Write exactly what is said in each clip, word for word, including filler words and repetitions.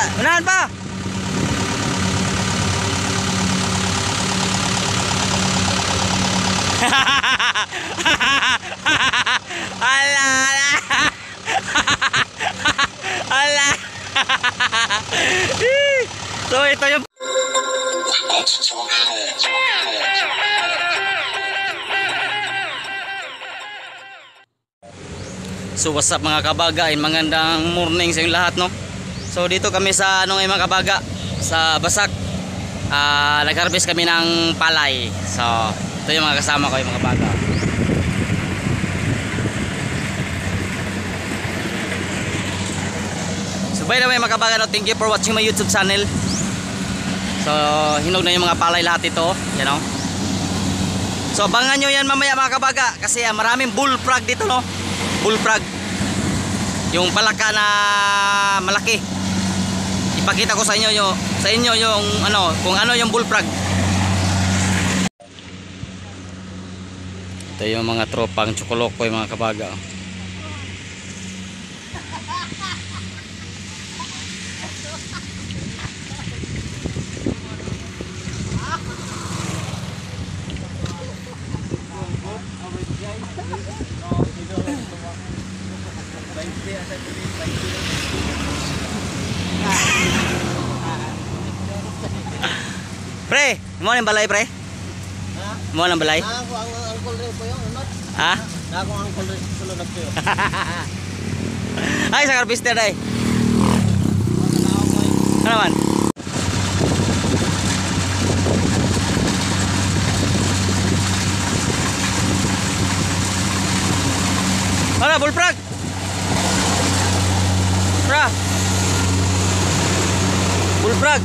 Unahan pa. Ala, ala. Ala. So ito yung So what's up mga kabaga, magandang morning sa inyong lahat, no. So dito kami sa ano ngayon mga kabaga, sa Basak. uh, Nag-harvest kami ng palay. So ito yung mga kasama ko, yung mga kabaga. So by the way mga kabaga, no, thank you for watching my YouTube channel. So hinog na yung mga palay lahat ito, you know. So abangan nyo yan mamaya mga kabaga, kasi uh, maraming bullfrog dito, no. Bullfrog, yung palaka na malaki. Ipakita ko sa inyo yung, sa inyo yung ano, kung ano yung bullfrog. Ito yung mga tropang Chocoloko yung mga kabaga. Pre, mo nang balay pre? Ha? Mo nang balay? Ako ang angkol rin po yung ano? Ha? Ako ang angkol rin sulod na po yun. Ay, sa harvester day. Ano naman? Ano, bullfrog? Pra? Bullfrog?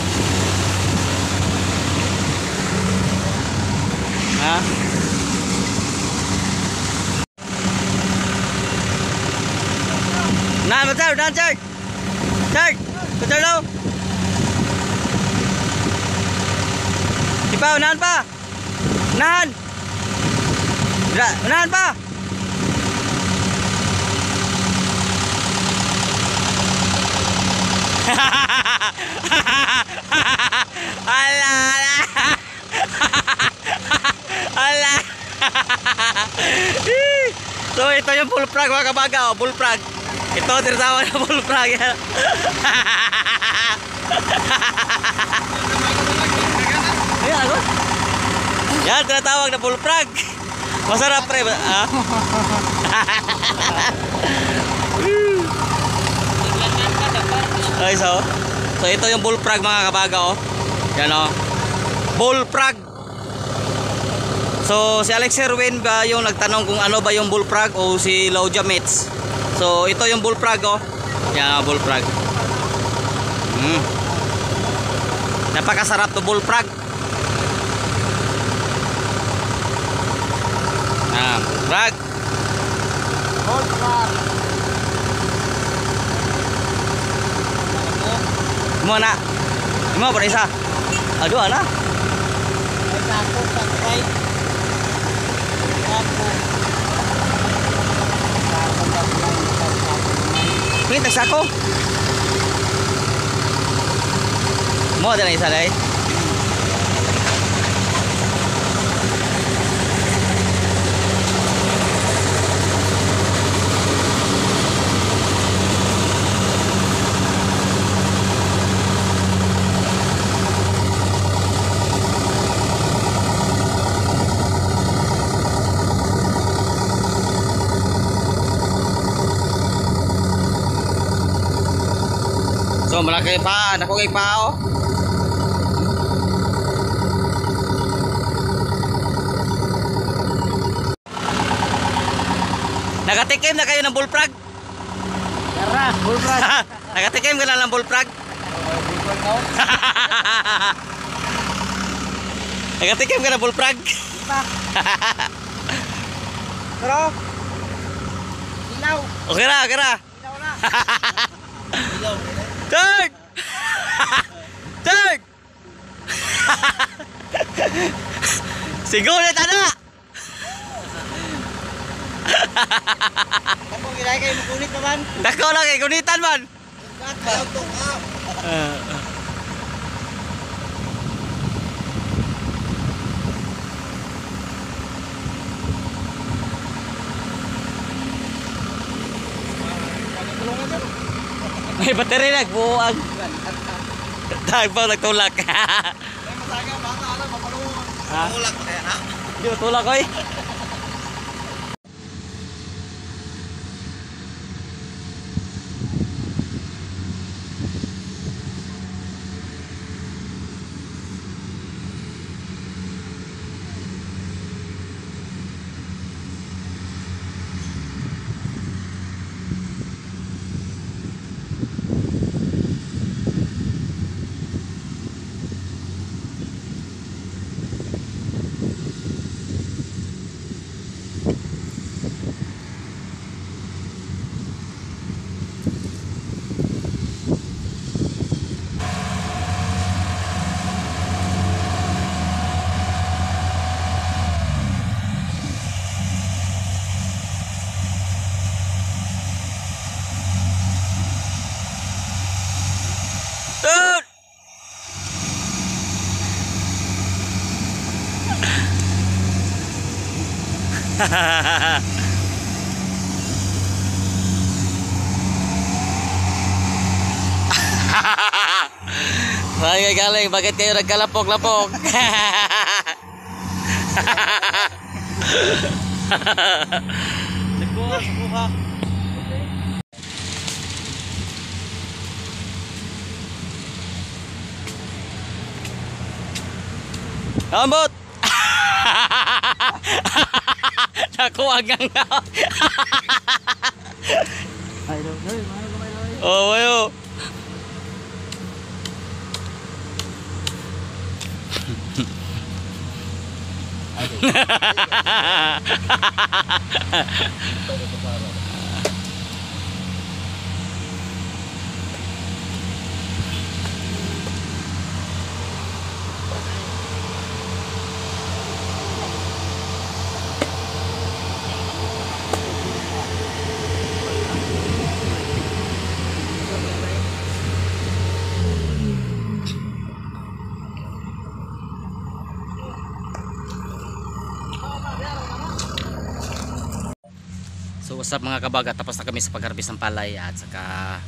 Ha? Nah, betul, dan cek, cek, betul lo. Ipa, unahan pa, unahan, tidak, unahan pa. Alah, alah. Ala. So ito yung bullfrog mga kabaga, oh, bullfrog. Ito tinatawag na bullfrog. Ayan ako. Yan tinatawag na bullfrog. Masarap pre. Ah? Okay, so, so ito yung bullfrog mga kabaga, oh. Yan, oh. Bullfrog. So si Alex Sherwin ba yung nagtanong kung ano ba yung bullfrog, o si Lauja Mets. So ito yung bullfrog, oh. Yan, oh, bullfrog. Hmm. Napakasarap to bullfrog. Ah, bullfrog. Bullfrog. Mo na. Mo pa isa. Aduh ana. Ay sako sa right. Kita sako. Mo ada na isa dai. So malaki pa, nako kay pao. Nakatikim na kayo ng bullfrog? Tara, bullfrog. Nakatikim ka na ng bullfrog? Nakatikim ka ng bullfrog? Pero ilaw. Okay na, okay na. Ilaw na. Ilaw. Third! Third! Sigulit ana! Kamu kira kayo magunit naman? Dako lang kay gunitan man. Kat, bayaw to ka. May battery nagbuang. Dagpaw nagtulak. Masaga, bata, alam, mapalungan. Ha? Ulak pa kaya na? Di mo tulak oy. Tut. Ay, galing, bakit kayo nagkalapok-lapok? Nagbuha, nagbuha. Ambot! Nakuha gang nga. Ay, no, no, mahal ko, mahal ko. Oh, wayo. So what's up mga kabaga, tapos na kami sa pagharbis ng palay at saka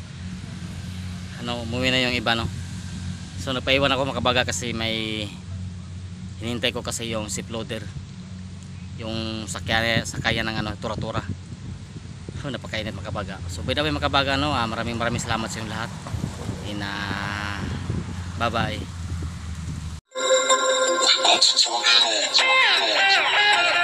ano, umuwi na yung iba, no. So nagpaiwan ako mga kabaga kasi may hinintay ko kasi yung zip loader, yung sakyan, sakayan ng ano, tura-tura. So napakainit mga kabaga. So by the way mga kabaga, no, ah, maraming maraming salamat sa inyong lahat. And uh, bye bye.